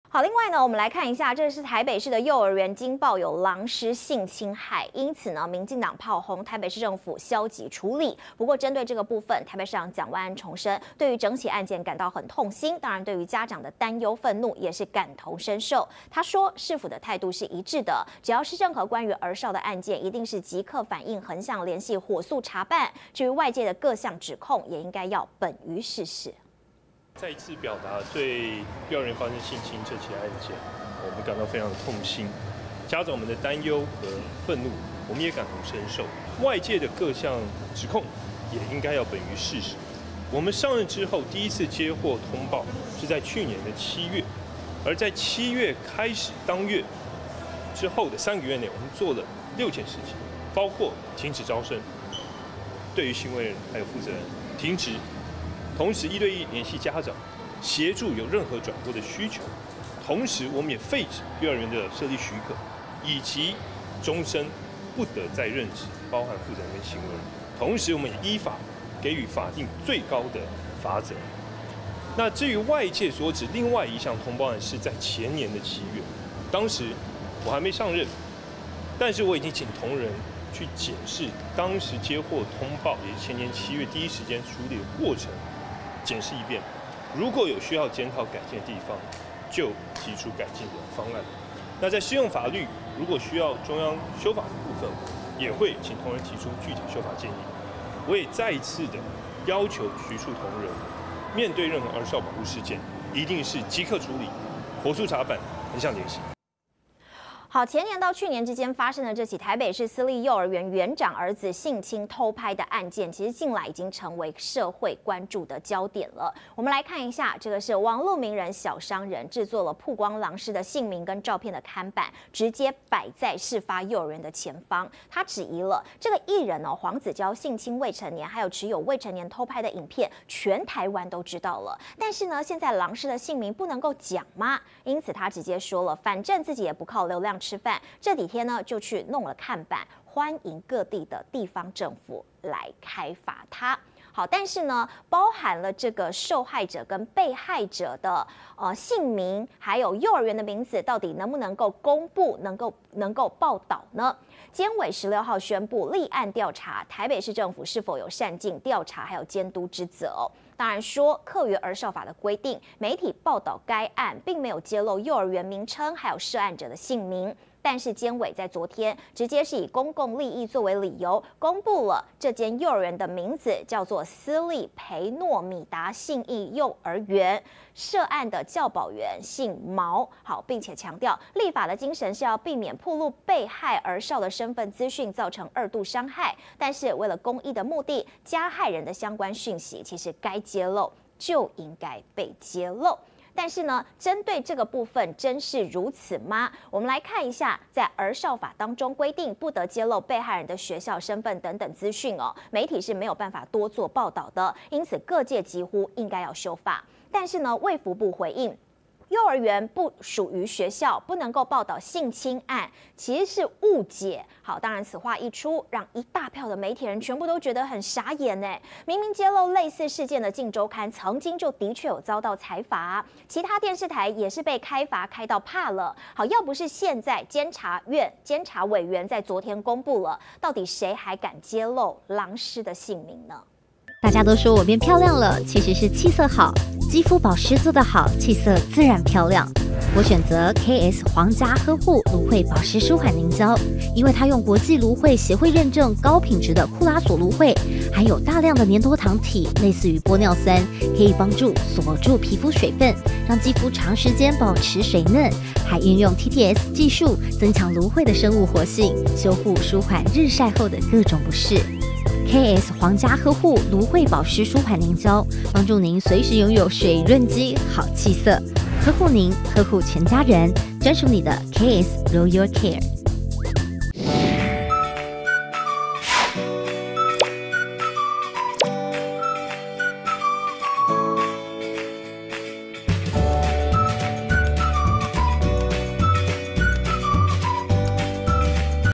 好，另外呢，我们来看一下，这是台北市的幼儿园惊爆有狼师性侵害，因此呢，民进党炮轰台北市政府消极处理。不过，针对这个部分，台北市长蒋万安重申，对于整起案件感到很痛心，当然对于家长的担忧、愤怒也是感同身受。他说，市府的态度是一致的，只要是任何关于儿少的案件，一定是即刻反应、横向联系、火速查办。至于外界的各项指控，也应该要本于事实。 再一次表达对幼儿园发生性侵这起案件，我们感到非常的痛心，家长们的担忧和愤怒，我们也感同身受。外界的各项指控也应该要本于事实。我们上任之后第一次接获通报是在去年的7月，而在7月开始当月之后的3个月内，我们做了6件事情，包括停止招生，对于行为人还有负责人停职。同时，1对1联系家长，协助有任何转拨的需求。同时，我们也废止幼儿园的设立许可，以及终身不得再任职，包含负责人跟行为人。同时，我们也依法给予法定最高的罚则。那至于外界所指另外一项通报案，是在前年的7月，当时我还没上任，但是我已经请同仁去检视当时接获通报，也是前年7月第一时间处理的过程。检视一遍，如果有需要检讨改进的地方，就提出改进的方案。那在适用法律，如果需要中央修法的部分，也会请同仁提出具体修法建议。我也再一次的要求局处同仁，面对任何儿少保护事件，一定是即刻处理，火速查办，横向联系。 好，前年到去年之间发生的这起台北市私立幼儿园园长儿子性侵偷拍的案件，其实近来已经成为社会关注的焦点了。我们来看一下，这个是网络名人小商人制作了曝光狼师的姓名跟照片的看板，直接摆在事发幼儿园的前方。他质疑了这个艺人黄子佼性侵未成年，还有持有未成年偷拍的影片，全台湾都知道了。但是呢，现在狼师的姓名不能够讲吗？因此他直接说了，反正自己也不靠流量吃饭，这几天呢就去弄了看板，欢迎各地的地方政府来开发它。好，但是呢，包含了这个受害者跟被害者的姓名，还有幼儿园的名字，到底能不能够公布，能够报道呢？监委16号宣布立案调查台北市政府是否有善尽调查还有监督之责当然说，课于儿少法的规定，媒体报道该案并没有揭露幼儿园名称还有涉案者的姓名。但是监委在昨天直接是以公共利益作为理由，公布了这间幼儿园的名字，叫做私立培诺米达信义幼儿园，涉案的教保员姓毛。好，并且强调立法的精神是要避免暴露被害儿少的身份资讯，造成2度伤害。但是为了公益的目的，加害人的相关讯息其实该揭露就应该被揭露。但是呢，针对这个部分真是如此吗？我们来看一下，在儿少法当中规定不得揭露被害人的学校身份等等资讯媒体是没有办法多做报道的，因此各界几乎应该要修法。但是呢，卫福部回应，幼儿园不属于学校，不能够报道性侵案，其实是误解。好，当然此话一出，让一大票的媒体人全部都觉得很傻眼呢。明明揭露类似事件的《镜周刊》曾经就的确有遭到裁罚，其他电视台也是被开罚开到怕了。好，要不是现在监察院监察委员在昨天公布了，到底谁还敢揭露狼师的姓名呢？ 大家都说我变漂亮了，其实是气色好，肌肤保湿做得好，气色自然漂亮。我选择 KS 皇家呵护芦荟保湿舒缓凝胶，因为它用国际芦荟协会认证高品质的库拉索芦荟，含有大量的粘多糖体，类似于玻尿酸，可以帮助锁住皮肤水分，让肌肤长时间保持水嫩，还运用 TTS 技术增强芦荟的生物活性，修护舒缓日晒后的各种不适。KS 皇家呵护芦荟保湿舒缓凝胶，帮助您随时拥有水润肌、好气色，呵护您，呵护全家人，专属你的 KS Royal Care。